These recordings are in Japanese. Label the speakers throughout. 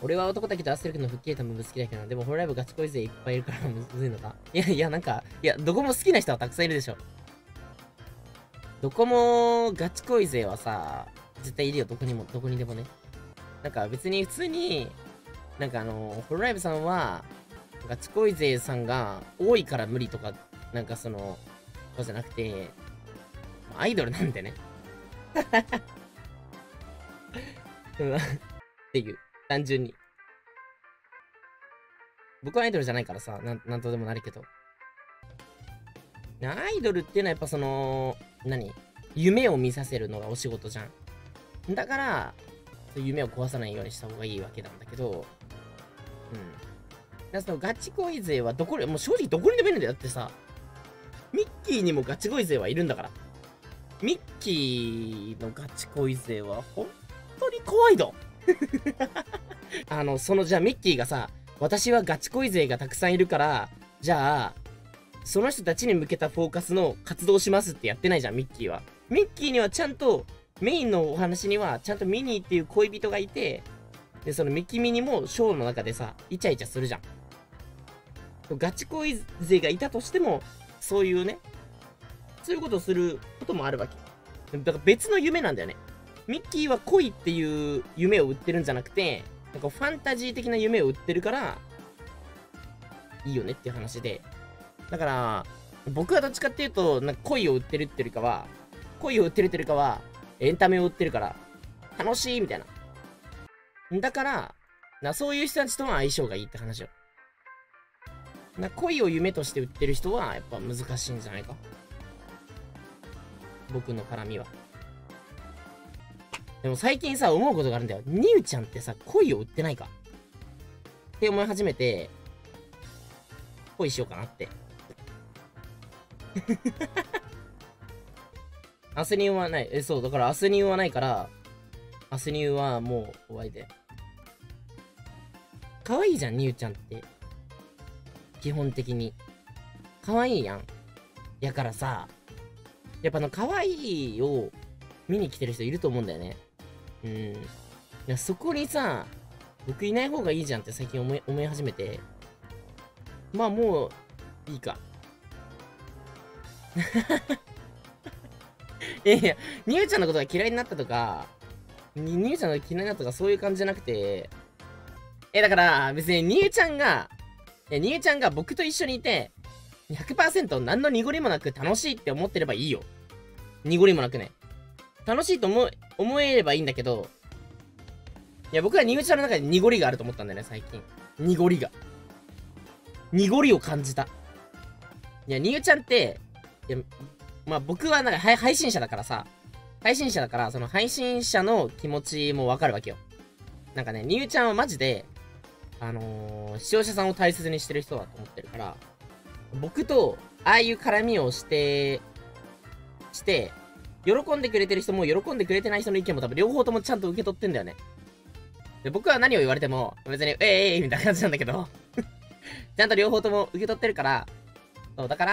Speaker 1: 俺は男だけどアスレクの吹っ切れたムーブ好きだけど、でもホロライブガチ恋勢いっぱいいるからむずいのか。いやいや、なんか、いや、どこも好きな人はたくさんいるでしょ。どこもガチ恋勢はさ、絶対いるよ、どこにでもね。なんか別に普通に、なんかホロライブさんは、ガチ恋勢さんが多いから無理とか、なんかそうじゃなくて、アイドルなんでね。っていう、単純に。僕はアイドルじゃないからさ、なんとでもなるけど。アイドルっていうのはやっぱ夢を見させるのがお仕事じゃん。だから、夢を壊さないようにした方がいいわけなんだけど、だからガチ恋勢はもう正直どこにでもいるんだよ。だってさ、ミッキーにもガチ恋勢はいるんだから。ミッキーのガチ恋勢は本当に怖いぞ。じゃあミッキーがさ、私はガチ恋勢がたくさんいるから、じゃあ、その人たちに向けたフォーカスの活動しますってやってないじゃん、ミッキーは。ミッキーにはちゃんと、メインのお話には、ちゃんとミニーっていう恋人がいて、で、そのミキミニもショーの中でさ、イチャイチャするじゃん。ガチ恋勢がいたとしても、そういうことをすることもあるわけ。だから別の夢なんだよね。ミッキーは恋っていう夢を売ってるんじゃなくて、なんかファンタジー的な夢を売ってるから、いいよねっていう話で。だから、僕はどっちかっていうと、なんか恋を売ってるっていうかは、エンタメを売ってるから、楽しいみたいな。だから、そういう人たちとは相性がいいって話よ。恋を夢として売ってる人は、やっぱ難しいんじゃないか。僕の絡みは。でも最近さ、思うことがあるんだよ。ニューちゃんってさ、恋を売ってないかって思い始めて、恋しようかなって。アスニューはない。そう、だからアスニューはないから、アスニューはもう終わりで。可愛いじゃん、ニューちゃんって。基本的に。可愛いやん。やからさ、やっぱ可愛いを見に来てる人いると思うんだよね。いや、そこにさ、僕いない方がいいじゃんって最近思い始めて。まあもう、いいか。いやいや、ニューちゃんのことが嫌いになったとか、ニューちゃんの嫌いになったとかそういう感じじゃなくて、だから別にニューちゃんが僕と一緒にいて、100% 何の濁りもなく楽しいって思ってればいいよ。濁りもなくね。楽しいと思えればいいんだけど、いや、僕はニューちゃんの中で濁りがあると思ったんだよね、最近。濁りを感じた。いや、ニューちゃんって、いや、まあ僕はなんか配信者だからさ、その配信者の気持ちもわかるわけよ。なんかね、ニューちゃんはマジで、視聴者さんを大切にしてる人だと思ってるから、僕と、ああいう絡みをして、喜んでくれてる人も喜んでくれてない人の意見も多分両方ともちゃんと受け取ってんだよね。で、僕は何を言われても、別に、みたいな感じなんだけど、ちゃんと両方とも受け取ってるから、そう、だから、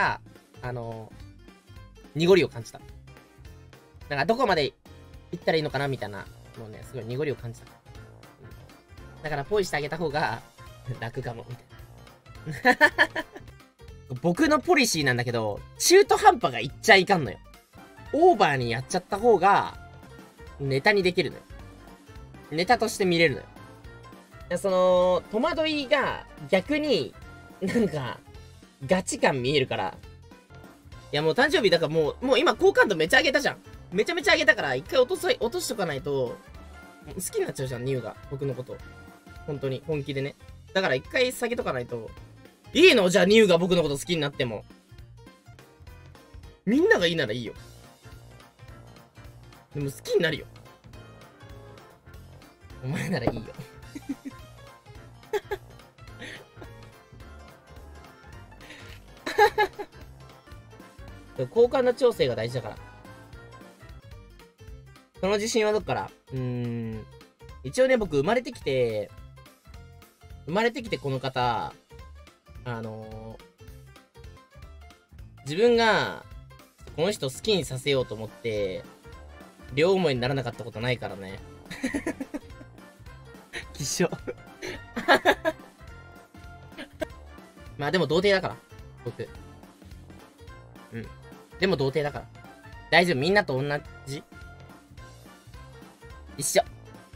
Speaker 1: 濁りを感じた。なんかどこまで行ったらいいのかなみたいな、もうね、すごい濁りを感じた。だから、ポイしてあげた方が楽かも、みたいな。僕のポリシーなんだけど、中途半端がいっちゃいかんのよ。オーバーにやっちゃった方が、ネタにできるのよ。ネタとして見れるのよ。戸惑いが逆に、なんか、ガチ感見えるから。いやもう誕生日だからもう今好感度めちゃ上げたじゃん。めちゃめちゃ上げたから一回落としとかないと、好きになっちゃうじゃん、ニューが。僕のこと。本当に、本気でね。だから一回下げとかないと。いいのじゃあニューが僕のこと好きになっても。みんながいいならいいよ。でも好きになるよ。お前ならいいよ。好感度調整が大事だから。その自信はどっから一応ね、僕生まれてきてこの方、自分が、この人好きにさせようと思って、両思いにならなかったことないからね。きっしょ。 まあでも童貞だから。僕。うん。でも童貞だから。大丈夫。みんなと同じ。一緒。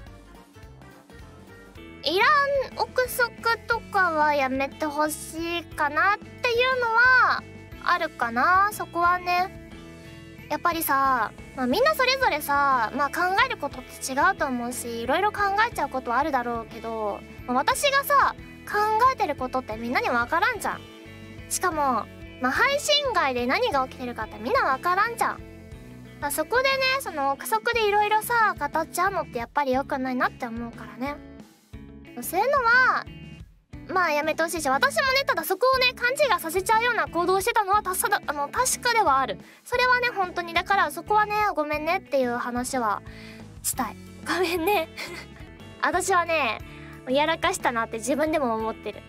Speaker 2: いらん憶測とかはやめてほしいかなっていうのはあるかな。そこはね。やっぱりさ、みんなそれぞれさ、考えることって違うと思うし、いろいろ考えちゃうことはあるだろうけど、私がさ考えてることってみんなに分からんじゃん。しかも、配信外で何が起きてるかってみんな分からんじゃん。そこでね、その憶測でいろいろさ語っちゃうのってやっぱり良くないなって思うからね。そういうのはやめてほしいし、私もね、ただそこをね勘違いさせちゃうような行動をしてたのは確かではある。それはね本当に、だからそこはねごめんねっていう話はしたい。ごめんね私はねやらかしたなって自分でも思ってる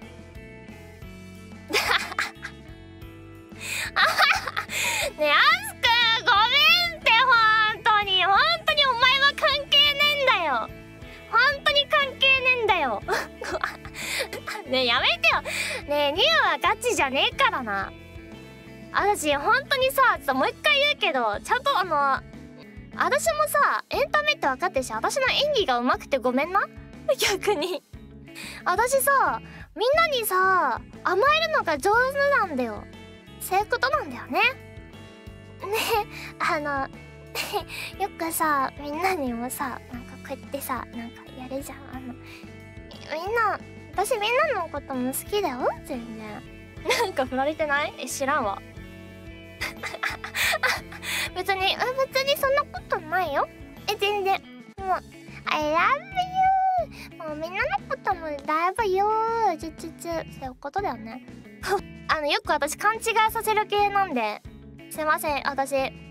Speaker 2: ねえ、アスクごめんって、本当にお前は関係ねえんだよ。本当に関係ねえんだよねえやめてよ。ねえニューはガチじゃねえからな。私本当にさ、ちょっともう一回言うけど、ちゃんと私もさエンタメって分かってるし、私の演技が上手くてごめんな逆に私さみんなにさ甘えるのが上手なんだよ。そういうことなんだよね。よくさみんなにもさこうやってさやるじゃん。私みんなのことも好きだよ全然。振られてない？知らんわ別にそんなことないよ。全然もう I love you。 もうみんなのことも love you。 そういうことだよねよく私勘違いさせる系なんで、すいません。私